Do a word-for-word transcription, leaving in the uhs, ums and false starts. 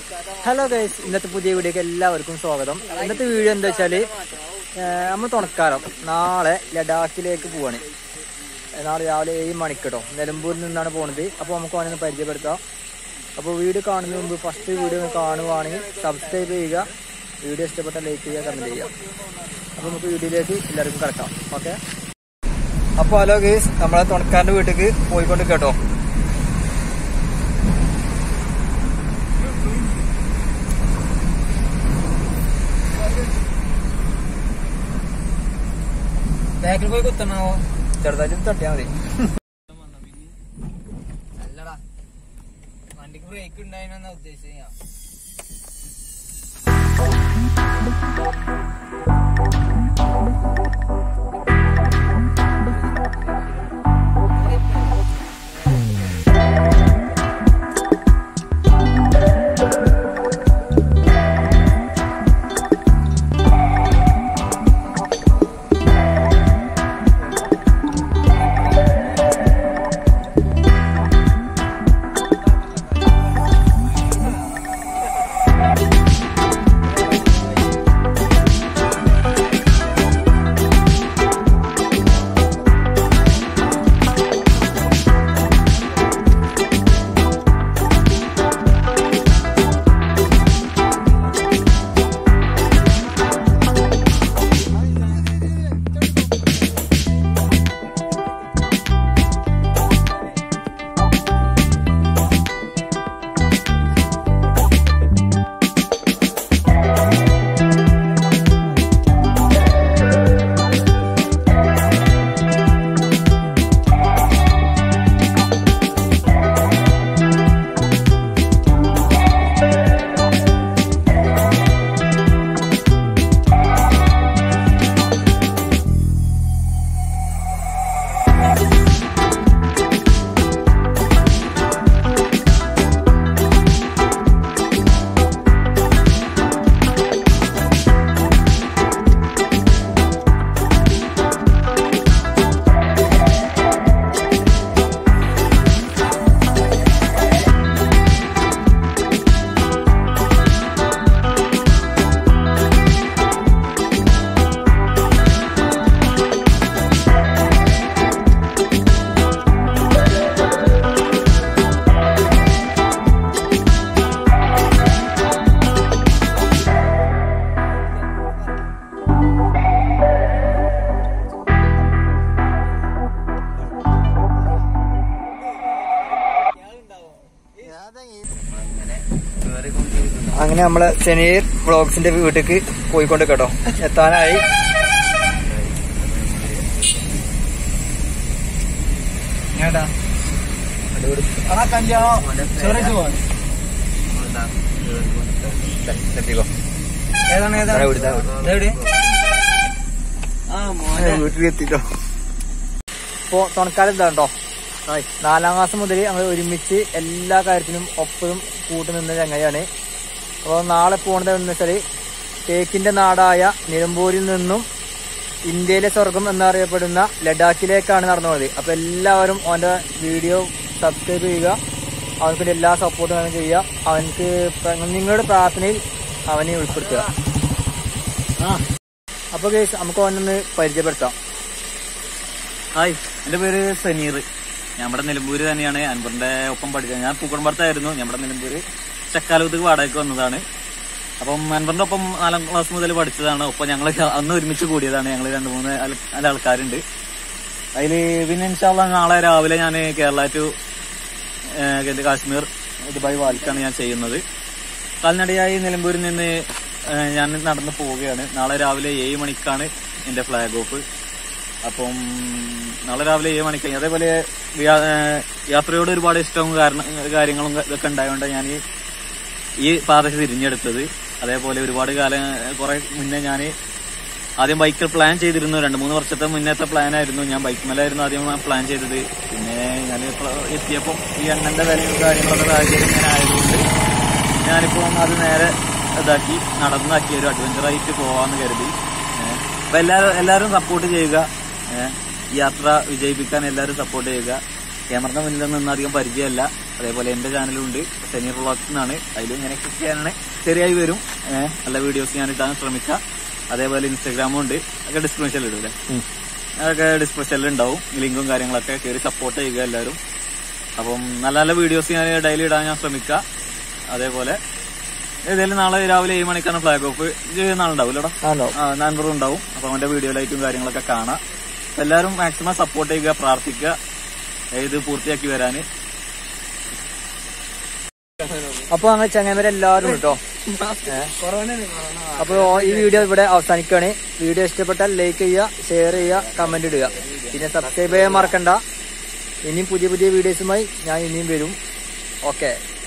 Hello guys, ഇന്നത്തെ പുതിയ വീഡിയോക്ക് എല്ലാവർക്കും സ്വാഗതം. ഇന്നത്തെ വീഡിയോ എന്താ വെച്ചാല് നമ്മൾ തുണക്കാലം നാളെ ലഡാക്കിലേക്ക് പോവാണ്. നാളെ രാവിലെ ഏഴ് മണിക്ക് കേട്ടോ. നിലമ്പൂരിൽ നിന്നാണ് പോണത്. അപ്പോൾ നമുക്ക് അവനൊന്ന് പരിചയപ്പെടുത്താം. അപ്പോൾ വീഡിയോ കാണുന്നതിന് മുമ്പ് ഫസ്റ്റ് വീഡിയോ കാണുവാണെങ്കിൽ സബ്സ്ക്രൈബ് ചെയ്യുക, വീഡിയോ ഇഷ്ടപ്പെട്ടാൽ ലൈക്ക് ചെയ്യുക, കമന്റ് ചെയ്യുക. അപ്പോൾ നമുക്ക് വീഡിയോയിലേക്ക് എല്ലാവർക്കും കിടക്കാം. ഓക്കെ. അപ്പോൾ ഹലോ ഗൈസ്, നമ്മളെ തുണക്കാരൻ്റെ വീട്ടിലേക്ക് പോയിക്കൊണ്ട് കേട്ടോ. ബാക്കിൽ പോയി കുത്തണാവോ? ചെറുതായിട്ട് തട്ടിയാ മതി. അല്ലടാ, വണ്ടിക്ക് ബ്രേക്ക് ഉണ്ടായിരുന്നാ ഉദ്ദേശിച്ച. അങ്ങനെ നമ്മള് സനീർ വ്ളോഗ്സിന്റെ വീട്ടിലേക്ക് പോയിക്കൊണ്ട് കേട്ടോ. എത്താനായി. വീട്ടിലെത്തിട്ടോ. ഇപ്പൊ തുണക്കാലം എന്താ കേട്ടോ. നാലാം ക്ലാസ് മുതൽ ഞങ്ങൾ ഒരുമിച്ച് എല്ലാ കാര്യത്തിനും ഒപ്പവും കൂട്ടു നിന്ന ചങ്ങയാണ്. അപ്പോൾ നാളെ പോകേണ്ടത് എന്ന് വെച്ചാൽ തേക്കിന്റെ നാടായ നിലമ്പൂരിൽ നിന്നും ഇന്ത്യയിലെ സ്വർഗം എന്നറിയപ്പെടുന്ന ലഡാക്കിലേക്കാണ് നടന്നു പോയത്. അപ്പൊ എല്ലാവരും അവന്റെ വീഡിയോ സബ്സ്ക്രൈബ് ചെയ്യുക, അവനക്ക് എല്ലാ സപ്പോർട്ടും അവൻ ചെയ്യുക. അവനക്ക് നിങ്ങളുടെ പ്രാർത്ഥനയിൽ അവനെ ഉൾപ്പെടുത്തുക. ആ അപ്പൊ ഗൈസ്, നമുക്ക് അവനൊന്ന് പരിചയപ്പെടുത്താം. ഹായ്, എന്റെ പേര് സനീർ. ഞാൻ ഇവിടെ നിലമ്പൂര് തന്നെയാണ്. അൻവറിന്റെ ഒപ്പം പഠിച്ചത്. ഞാൻ പൂക്കടമ്പുറത്തായിരുന്നു. ഞാൻ ഇവിടെ നിലമ്പൂര് ചക്കാലത്തേക്ക് വാടകയ്ക്ക് വന്നതാണ്. അപ്പം അൻവറിന്റെ ഒപ്പം നാലാം ക്ലാസ് മുതൽ പഠിച്ചതാണ്. ഒപ്പം ഞങ്ങൾ അന്ന് ഒരുമിച്ച് കൂടിയതാണ്. ഞങ്ങൾ രണ്ട് മൂന്ന് നല്ല ആൾക്കാരുണ്ട് അതിൽ. പിന്നെ ഇൻഷാല്ലാ നാളെ രാവിലെ ഞാൻ കേരള ടു കാശ്മീർ ദുബായ് വാലിക്കാണ് ഞാൻ ചെയ്യുന്നത്. കൽനടയായി നിലമ്പൂരിൽ നിന്ന് ഞാൻ നടന്നു പോവുകയാണ്. നാളെ രാവിലെ ഏഴ് മണിക്കാണ് എന്റെ ഫ്ലാഗ് ഓഫ്. അപ്പം നാളെ രാവിലെ ഏഴ് മണിക്ക്. അതേപോലെ യാത്രയോട് ഒരുപാട് ഇഷ്ടവും കാര്യങ്ങളും ഇതൊക്കെ ഉണ്ടായതുകൊണ്ട് ഞാൻ ഈ പാത തിരിഞ്ഞെടുത്തത്. അതേപോലെ ഒരുപാട് കാലം കുറെ മുന്നേ ഞാൻ ആദ്യം ബൈക്കിൽ പ്ലാൻ ചെയ്തിരുന്നു. രണ്ട് മൂന്ന് വർഷത്തെ മുന്നത്തെ പ്ലാൻ ആയിരുന്നു. ഞാൻ ബൈക്ക് മേലായിരുന്നു ആദ്യം പ്ലാൻ ചെയ്തത്. പിന്നെ ഞാൻ എത്തിയപ്പോൾ ഈ എണ്ണന്റെ വിലയും കാര്യങ്ങളൊക്കെ സാഹചര്യം ഇങ്ങനെ ആയതുകൊണ്ട് ഞാനിപ്പോൾ അത് നേരെ ഇതാക്കി നടന്നാക്കി ഒരു അഡ്വഞ്ചറായിട്ട് പോവാന്ന് കരുതി. അപ്പൊ എല്ലാവരും എല്ലാവരും സപ്പോർട്ട് ചെയ്യുക. യാത്ര വിജയിപ്പിക്കാൻ എല്ലാവരും സപ്പോർട്ട് ചെയ്യുക. ക്യാമറയുടെ മുന്നിൽ നിന്ന് അധികം പരിചയമല്ല. അതേപോലെ എന്റെ ചാനലും ഉണ്ട്, സനീർ വ്ളോഗ്സ് എന്നാണ്. അതിലും ഇങ്ങനെ ക്ലിക്ക് ചെയ്യാനാണ് ശരിയായി വരും. ഏഹ് നല്ല വീഡിയോസ് ഞാൻ ഇടാൻ ശ്രമിക്കാം. അതേപോലെ ഇൻസ്റ്റാഗ്രാമും ഉണ്ട്, ഒക്കെ ഡിസ്ക്രിപ്ഷനിൽ ഇടൂലേ, അതൊക്കെ ഡിസ്ക്രിപ്ഷനിൽ ഉണ്ടാവും. ലിങ്കും കാര്യങ്ങളൊക്കെ കയറി സപ്പോർട്ട് ചെയ്യുക എല്ലാവരും. അപ്പം നല്ല നല്ല വീഡിയോസ് ഞാൻ ഡെയിലി ഇടാൻ ഞാൻ ശ്രമിക്കാം. അതേപോലെ ഏതായാലും നാളെ രാവിലെ ഏഴ് മണിക്കാണ് ഫ്ലാഗ് ഓഫ്. നാളുണ്ടാവില്ലടാ, നാൻപറും ഉണ്ടാവും. അപ്പൊ അവന്റെ വീഡിയോ ലൈറ്റും കാര്യങ്ങളൊക്കെ കാണാം. എല്ലാവരും മാക്സിമം സപ്പോർട്ട് ചെയ്യുക, പ്രാർത്ഥിക്കുക ഇത് പൂർത്തിയാക്കി വരാന്. അപ്പൊ അങ്ങനെ ചങ്ങായിമാരെല്ലാവരും കേട്ടോ. അപ്പൊ ഈ വീഡിയോ ഇവിടെ അവസാനിക്കുകയാണ്. വീഡിയോ ഇഷ്ടപ്പെട്ടാൽ ലൈക്ക് ചെയ്യുക, ഷെയർ ചെയ്യുക, കമന്റ് ഇടുക. പിന്നെ സബ്സ്ക്രൈബ് ചെയ്യാൻ മറക്കണ്ട. ഇനിയും പുതിയ പുതിയ വീഡിയോസുമായി ഞാൻ ഇനിയും വരും. ഓക്കെ.